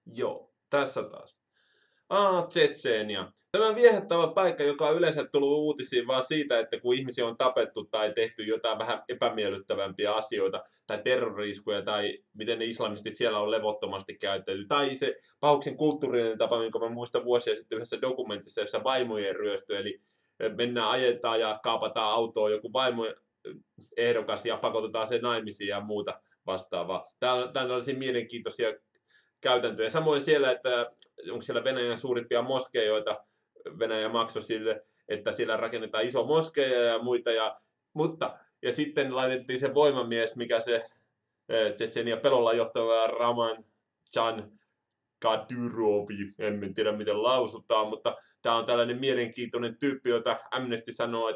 Joo, tässä taas. Tsetseenia. Tämä on viehättävä paikka, joka on yleensä tullut uutisiin vaan siitä, että kun ihmisiä on tapettu tai tehty jotain vähän epämiellyttävämpiä asioita, tai terroriskuja, tai miten ne islamistit siellä on levottomasti käyttäyty, tai se pahuksen kulttuurinen tapa, minkä mä muistan vuosia sitten yhdessä dokumentissa, jossa vaimojen ryöstö, eli mennään, ajetaan ja kaapataan autoa joku vaimo ehdokas ja pakotetaan sen naimisiin ja muuta vastaavaa. Täällä on tällaisia mielenkiintoisia käytäntöjä. Samoin siellä, että onko siellä Venäjän suurimpia moskeijoita, Venäjä maksoi sille, että siellä rakennetaan iso moskeja ja muita. Ja sitten laitettiin se voimamies, mikä se Tsetsenia pelolla johtava Raman Chan Kadyrovi, en tiedä miten lausutaan, mutta tämä on tällainen mielenkiintoinen tyyppi, jota Amnesty sanoo,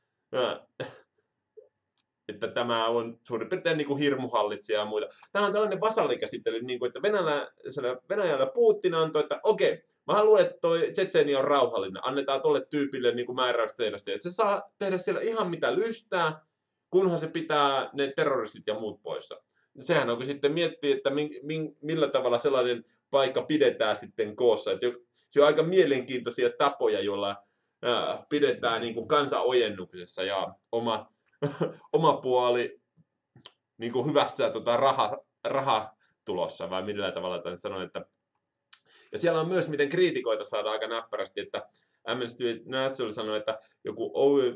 että tämä on suurin piirtein niin kuin hirmuhallitsija ja muita. Tämä on tällainen vasallikäsittely, niin kuin, että Venäjällä Putin antoi, että okei, mä luulen, että toi Tsetseenia on rauhallinen. Annetaan tolle tyypille niin kuin määräys tehdä se. Että se saa tehdä siellä ihan mitä lystää, kunhan se pitää ne terroristit ja muut poissa. Sehän onko sitten miettiä, että millä tavalla sellainen paikka pidetään sitten koossa. Että se on aika mielenkiintoisia tapoja, joilla pidetään niin kuin kansan ojennuksessa ja oma puoli niin kuin hyvässä rahatulossa, vai millä tavalla tämän sanoin. Ja siellä on myös, miten kriitikoita saadaan aika näppärästi, että Amnesty International sanoi, että joku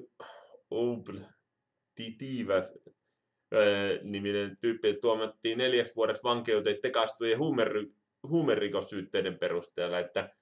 Titiva niminen tyyppi tuomattiin 4 vuodeksi vankeuteen tekaistujen huumerikossyytteiden perusteella.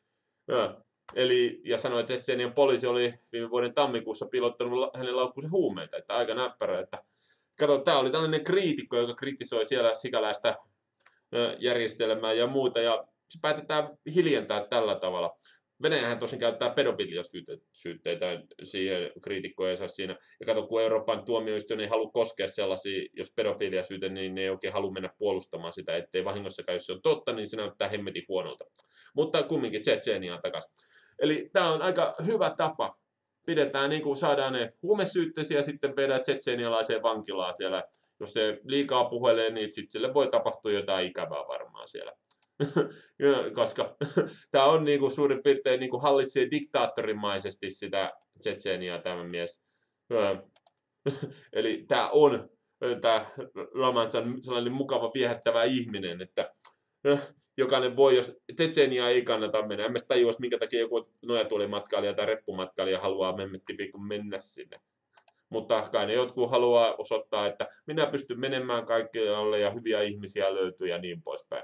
Ja sanoi, että Tsetsenian poliisi oli viime vuoden tammikuussa pilottanut hänen laukkuunsa huumeita. Että aika näppärä. Kato, tämä oli tällainen kriitikko, joka kritisoi siellä sikäläistä järjestelmää ja muuta. Ja se päätetään hiljentää tällä tavalla. Venäjähän tosin käyttää pedofiliasyytteitä siihen kriitikkojensa siinä. Ja kato, kun Euroopan tuomioistuin ei halua koskea sellaisia, jos pedofiliasyyte, niin ne ei oikein halua mennä puolustamaan sitä, ettei vahingossakaan, jos se on totta, niin se näyttää hemmetin huonolta. Mutta kumminkin Tsetseeniaan takaisin. Eli tämä on aika hyvä tapa. Pidetään niin kuin saadaan ne huumesyytteisiä ja sitten vedään tsetseenialaiseen vankilaan siellä. Jos se liikaa puhelee, niin sitten sille voi tapahtua jotain ikävää varmaan siellä. Koska tämä on niinku suurin piirtein niinku hallitsee diktaattorimaisesti sitä Tsetseeniaa tämä mies. Eli tämä on Ramazan sellainen mukava viehättävä ihminen, että jokainen voi, jos Tsetseeniaa ei kannata mennä. En mä tajua, minkä takia joku nojatuolimatkailija tai reppumatkailija haluaa mennä sinne. Mutta kai ne jotkut haluaa osoittaa, että minä pystyn menemään kaikkialle ja hyviä ihmisiä löytyy ja niin poispäin.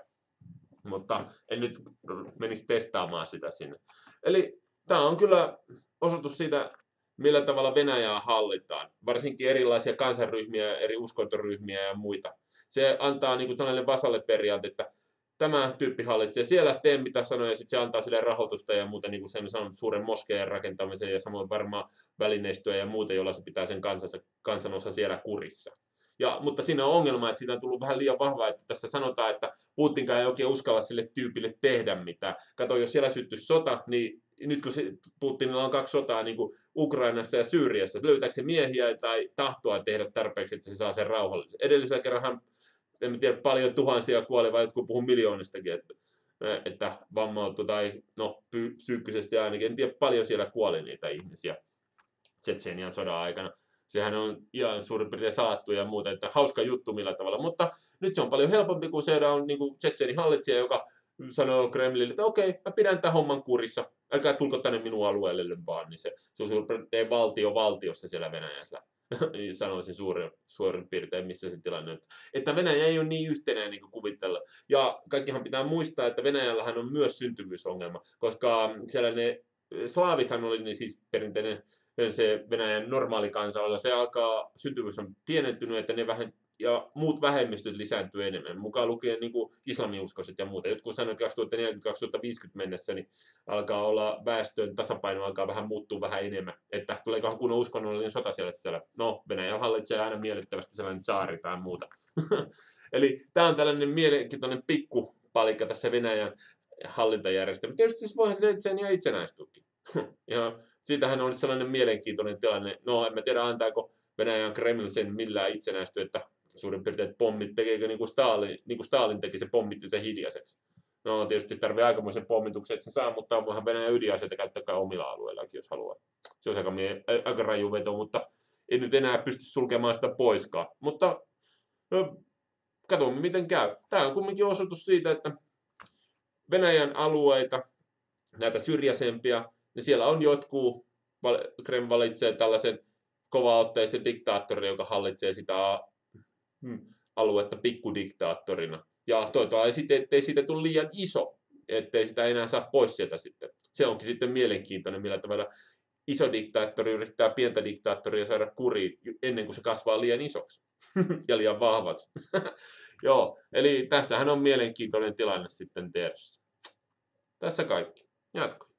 Mutta en nyt menisi testaamaan sitä sinne. Eli tämä on kyllä osoitus siitä, millä tavalla Venäjää hallitaan. Varsinkin erilaisia kansanryhmiä, eri uskontoryhmiä ja muita. Se antaa niin kuin tällainen vasalleperiaate, että tämä tyyppi hallitsee siellä, tee mitä sanoo, ja sitten se antaa sille rahoitusta ja muuta, niin kuin sen sanon, suuren moskeijan rakentamiseen ja samoin varmaan välineistöä ja muuta, jolla se pitää sen kansanosa siellä kurissa. Mutta siinä on ongelma, että siitä on tullut vähän liian vahvaa, että tässä sanotaan, että Putinkaan ei oikein uskalla sille tyypille tehdä mitään. Kato, jos siellä syttyisi sota, niin nyt kun Putinilla on 2 sotaa niin kuin Ukrainassa ja Syyriassa, se löytääkö se miehiä tai tahtoa tehdä tarpeeksi, että se saa sen rauhallisen. Edellisellä kerranhan, en tiedä, paljon tuhansia kuoli, vai jotkut puhuu miljoonistakin, että vammautui tai psyykkisesti ainakin. En tiedä, paljon siellä kuoli niitä ihmisiä Tsetseenian sodan aikana. Sehän on ihan suurin piirtein salattu ja muuta, että hauska juttu millä tavalla. Mutta nyt se on paljon helpompi, kun se on niin kuin Tsetseenin hallitsija, joka sanoo Kremlille, että okei, mä pidän tämän homman kurissa. Älkää tulko tänne minun alueelle vaan. Niin se on suurin piirtein valtiossa siellä Venäjällä. Sanoisin suurin piirtein, missä se tilanne on. Että Venäjä ei ole niin yhtenäinen niin kuin kuvitella. Ja kaikkihan pitää muistaa, että Venäjällähän on myös syntyvyysongelma, koska siellä ne slaavithan oli niin siis perinteinen se Venäjän normaali kansa, se alkaa, syntyvyys on pienentynyt, että ne ja muut vähemmistöt lisääntyy enemmän, mukaan lukien niin kuin islamiuskoiset ja muuta. Jotkut sanoivat, että 2040-2050 mennessä niin alkaa olla väestön tasapaino, alkaa vähän muuttua vähän enemmän, että tuleekohan kunnon uskonnollinen sota siellä sisällä. No, Venäjä hallitsee aina miellyttävästi sellainen tsaari tai muuta. Eli tämä on tällainen mielenkiintoinen pikkupalikka tässä Venäjän hallintajärjestelmä. Tietysti siis voihan se itsenäistyäkin. Ja siitähän on sellainen mielenkiintoinen tilanne. No, en mä tiedä, antaako Venäjän Kreml sen millään itsenäisty, että suurin piirtein pommit tekeekö niin kuin Stalin teki, se pommitti sen hiljaiseksi. No tietysti tarvii aikamoisen pommituksen, että se saa, mutta onhan Venäjän ydinaseita käyttäkää omilla alueillakin, jos haluaa. Se on aika raju veto, mutta ei nyt enää pysty sulkemaan sitä poiskaan. Mutta katsomme miten käy. Tämä on kumminkin osoitus siitä, että Venäjän alueita, näitä syrjäisempiä, niin siellä on jotkut, Kreml valitsee tällaisen kovaotteisen diktaattorin, joka hallitsee sitä aluetta pikkudiktaattorina. Ja toivottavasti ettei siitä tule liian iso, ettei sitä enää saa pois sieltä sitten. Se onkin sitten mielenkiintoinen, millä tavalla iso diktaattori yrittää pientä diktaattoria saada kuriin ennen kuin se kasvaa liian isoksi ja liian vahvaksi. Joo, eli tässähän on mielenkiintoinen tilanne sitten tiedossa. Tässä kaikki. Jatko.